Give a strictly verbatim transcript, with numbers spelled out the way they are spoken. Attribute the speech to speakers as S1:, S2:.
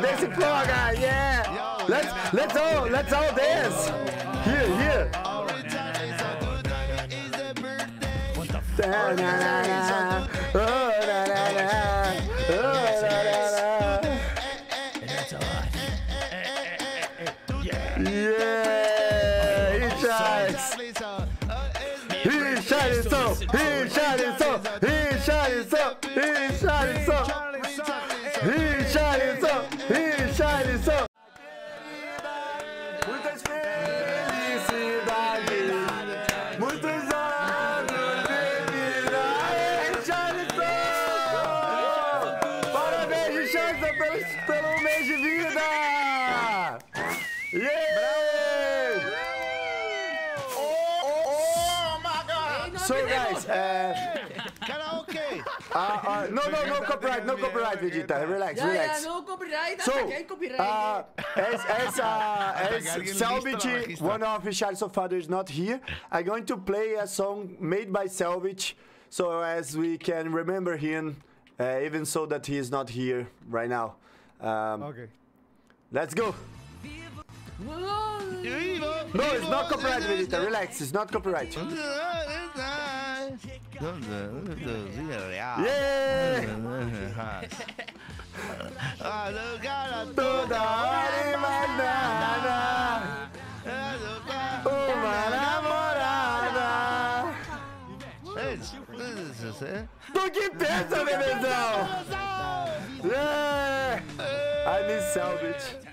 S1: dance floor, guys. Yeah. Let's let's all let's all dance. Here, here. What the fuck? Da, na, na, na. Oh, na, na, na. Oh, na, na, na.
S2: That's a lot. Yeah.
S1: Yeah. He shines. He shining so. He shining so. He shining so. He shining so. He shining so. He shining so. Muitas felicidades, muitos anos de vida. Richarlyson! Parabéns, Richarlyson, pelo, pelo mês de vida! Yeah!
S3: Oh my God!
S1: So guys, uh,
S3: Karaoke!
S1: uh, uh, no, no, no copyright, no copyright, Vegeta. Relax,
S4: Ya, ya,
S1: relax.
S4: no copyright,
S1: So,
S4: hasta que hay copyright.
S1: uh, as as uh, as Selvich, one of Richarlyson's father, is not here, I'm going to play a song made by Selvich, so as we can remember him, uh, even so that he is not here right now. Um,
S3: Okay.
S1: Let's go.
S4: No,
S1: No, it's not copyright, Vegeta. Relax, it's not copyright. Yeah. Toda hora e mais nada. Uma namorada. Do que pensa, bebezão? Yeah. I miss Selvich.